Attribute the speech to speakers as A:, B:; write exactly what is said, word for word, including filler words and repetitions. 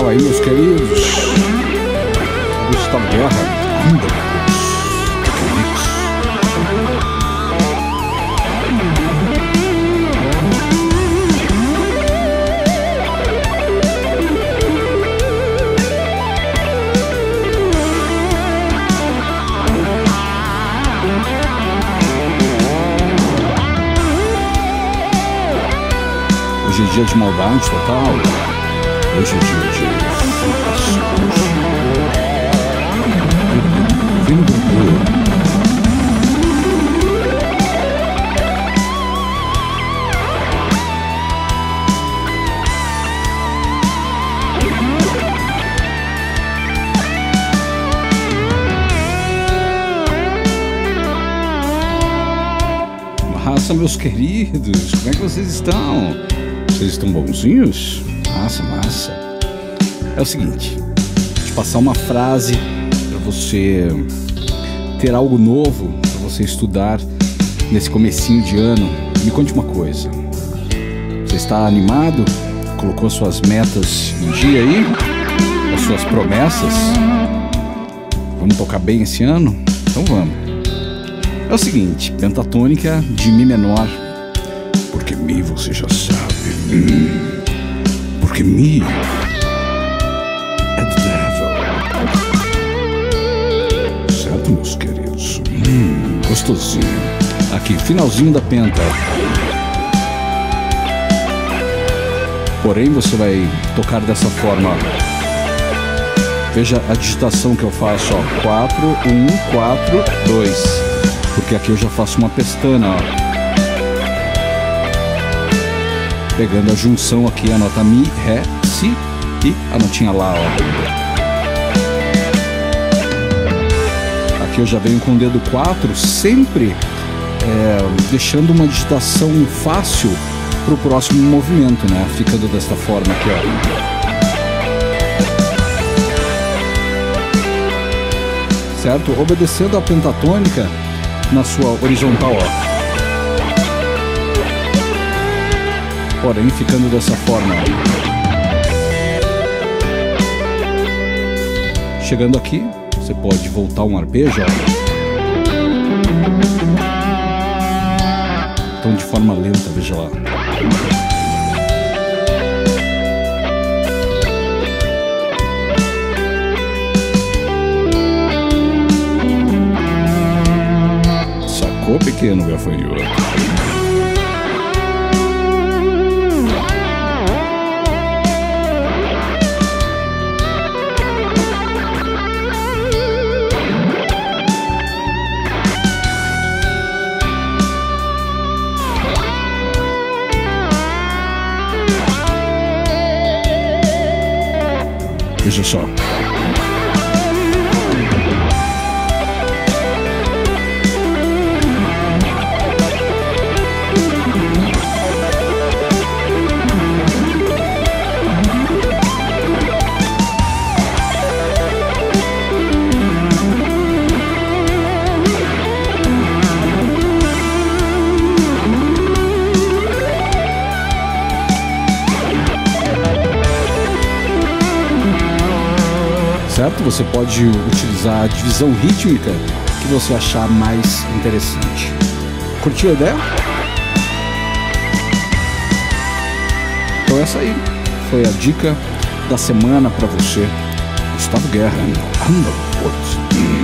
A: Fala aí, meus queridos. Gustavo Guerra. Anda, hoje é dia de maldade total. Hoje é dia de Vem do Massa, meus queridos, como é que vocês estão? Vocês estão bonzinhos? Massa, massa. É o seguinte, vou te passar uma frase para você ter algo novo para você estudar nesse comecinho de ano. Me conte uma coisa. Você está animado? Colocou suas metas em dia aí? As suas promessas? Vamos tocar bem esse ano? Então vamos. É o seguinte, pentatônica de Mi menor. Porque Mi você já sabe. Hum, porque Mi é do devil. Certo, meus queridos? Hum, gostosinho. Aqui, finalzinho da penta. Porém, você vai tocar dessa forma. Veja a digitação que eu faço, ó. quatro, um, quatro, dois. Porque aqui eu já faço uma pestana, ó. Pegando a junção aqui, a nota Mi, Ré, Si e a notinha Lá, ó. Aqui eu já venho com o dedo quatro, sempre é, deixando uma digitação fácil para o próximo movimento, né? Ficando desta forma aqui, ó. Certo? Obedecendo a pentatônica na sua horizontal, ó. Porém, ficando dessa forma. Chegando aqui, você pode voltar um arpejo, ó. Então, de forma lenta, veja lá. Sacou, pequeno gafanhoto? Veja só. Certo? Você pode utilizar a divisão rítmica que você achar mais interessante. Curtiu a ideia? Então essa aí foi a dica da semana para você. Gustavo Guerra, anda,